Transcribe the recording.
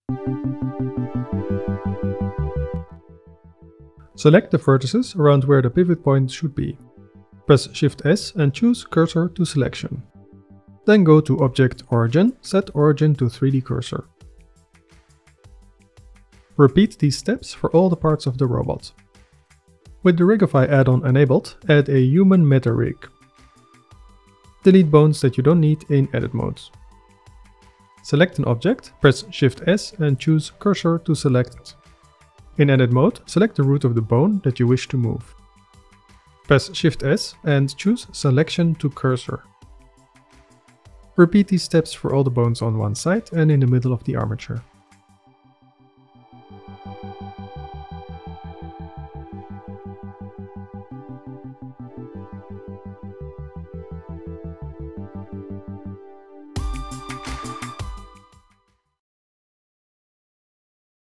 Select the vertices around where the pivot point should be. Press Shift S and choose Cursor to Selection. Then go to Object Origin, set Origin to 3D Cursor. Repeat these steps for all the parts of the robot. With the Rigify add-on enabled, add a human meta rig. Delete bones that you don't need in edit mode. Select an object, press Shift S and choose Cursor to select it. In edit mode, select the root of the bone that you wish to move. Press Shift S and choose Selection to Cursor. Repeat these steps for all the bones on one side and in the middle of the armature.